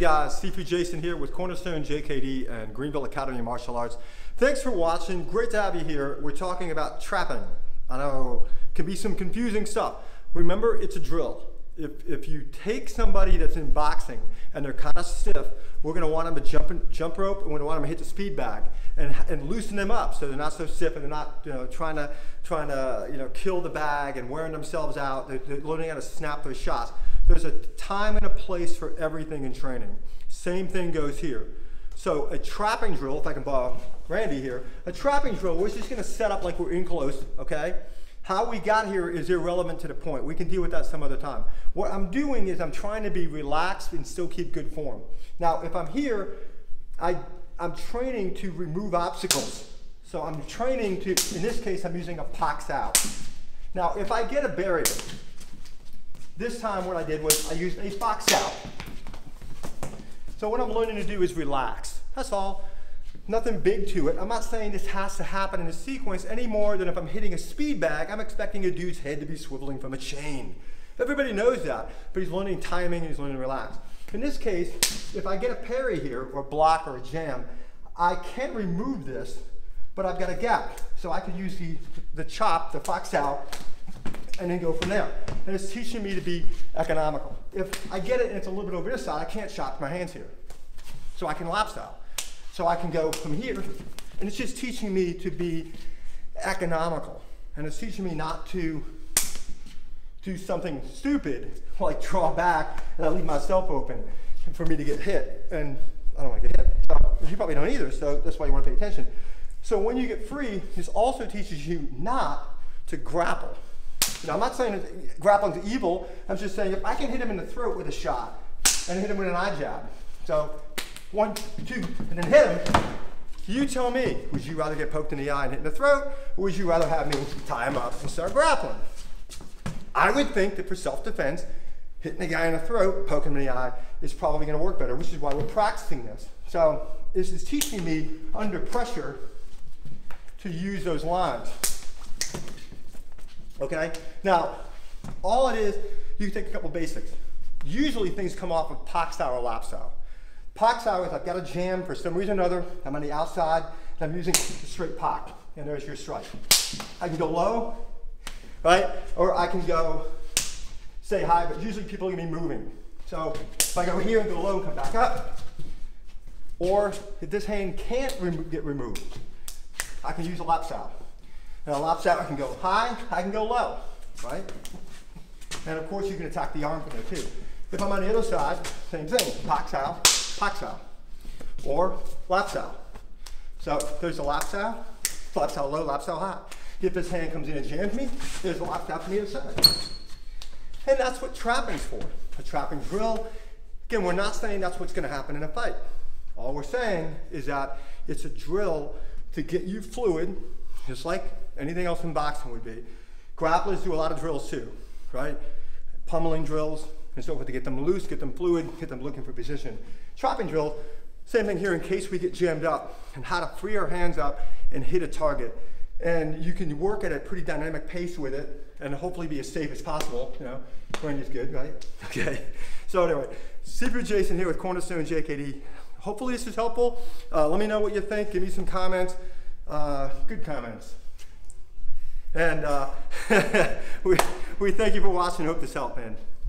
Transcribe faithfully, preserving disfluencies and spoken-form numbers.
guys, Sifu Jason here with Cornerstone, J K D, and Greenville Academy of Martial Arts. Thanks for watching. Great to have you here. We're talking about trapping. I know it can be some confusing stuff. Remember, it's a drill. If, if you take somebody that's in boxing and they're kind of stiff, we're going to want them to jump, in, jump rope, and we're going to want them to hit the speed bag and, and loosen them up so they're not so stiff and they're not you know, trying to, trying to you know, kill the bag and wearing themselves out. They're, they're learning how to snap those shots. There's a time and a place for everything in training. Same thing goes here. So a trapping drill, if I can borrow Randy here, a trapping drill, we're just going to set up like we're in close, okay? How we got here is irrelevant to the point. We can deal with that some other time. What I'm doing is I'm trying to be relaxed and still keep good form. Now, if I'm here, I, I'm training to remove obstacles. So I'm training to, in this case, I'm using a box out. Now, if I get a barrier, this time what I did was I used a box out. So what I'm learning to do is relax. That's all. Nothing big to it. I'm not saying this has to happen in a sequence any more than if I'm hitting a speed bag, I'm expecting a dude's head to be swiveling from a chain. Everybody knows that, but he's learning timing and he's learning to relax. In this case, if I get a parry here, or block, or a jam, I can't remove this, but I've got a gap. So I could use the, the chop, the fox out, and then go from there. And it's teaching me to be economical. If I get it and it's a little bit over this side, I can't chop my hands here. So I can lap style. So I can go from here, and it's just teaching me to be economical. And it's teaching me not to do something stupid, like draw back and I leave myself open for me to get hit. And I don't want to get hit. So you probably don't either, so that's why you want to pay attention. So when you get free, this also teaches you not to grapple. Now, I'm not saying that grappling's evil. I'm just saying if I can hit him in the throat with a shot and hit him with an eye jab. So one, two, and then hit him. You tell me, would you rather get poked in the eye and hit in the throat, or would you rather have me tie him up and start grappling? I would think that for self-defense, hitting the guy in the throat, poking him in the eye, is probably going to work better, which is why we're practicing this. So this is teaching me under pressure to use those lines. Okay? Now, all it is, you can take a couple basics. Usually things come off of pock style or lap style. Pock style is I've got a jam for some reason or another, I'm on the outside, and I'm using a straight pock, and there's your strike. I can go low, right? Or I can go, say high, but usually people are gonna be moving. So if I go here and go low and come back up, or if this hand can't remo get removed, I can use a lap style. And a lap style, I can go high, I can go low, right? And of course you can attack the arm from there too. If I'm on the other side, same thing, pock style, pock style, or lap style. So there's a lap style, lap style low, lap style high. If this hand comes in and jams me, there's a lap style from the other side. And that's what trapping's for, a trapping drill. Again, we're not saying that's what's gonna happen in a fight. All we're saying is that it's a drill to get you fluid, just like anything else in boxing would be. Grapplers do a lot of drills too, right? Pummeling drills and so forth to get them loose, get them fluid, get them looking for position. Trapping drill, same thing here in case we get jammed up, and how to free our hands up and hit a target. And you can work at a pretty dynamic pace with it and hopefully be as safe as possible. You know, Randy's good, right? Okay. So anyway, Sifu Jason here with Cornerstone, J K D. Hopefully this is helpful. Uh, let me know what you think. Give me some comments. Uh, good comments. And uh, we, we thank you for watching. Hope this helped, man.